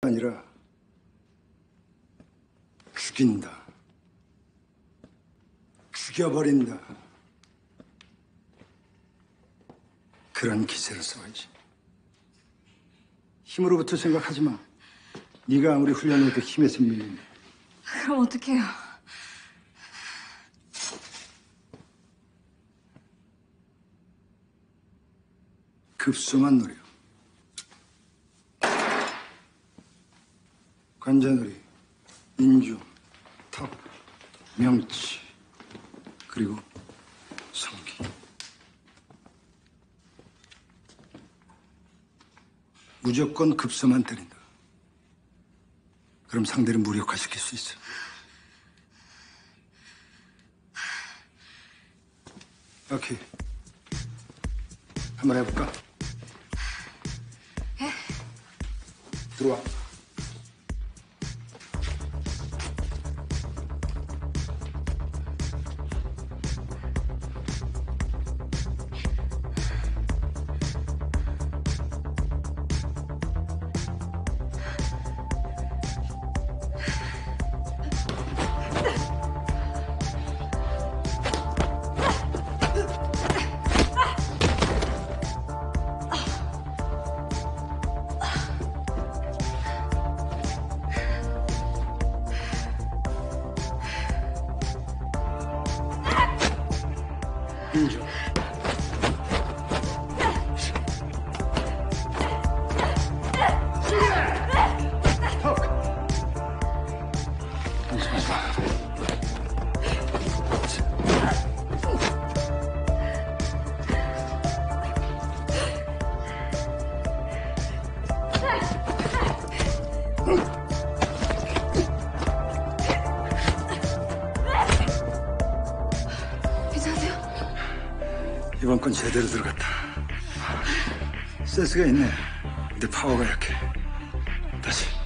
아니라 죽인다. 죽여버린다. 그런 기세를 써야지. 힘으로부터 생각하지 마. 네가 아무리 훈련해도 힘에서 밀린다. 그럼 어떡해요? 급소만 노려. 관자놀이, 인중, 턱, 명치, 그리고 성기. 무조건 급소만 때린다. 그럼 상대를 무력화시킬 수 있어. 오케이. 한번 해볼까? 예? 들어와. 인중. 턱. 안심하지 마. 괜찮으세요? 이번 건 제대로 들어갔다. 센스가 있네. 근데 파워가 약해. 다시.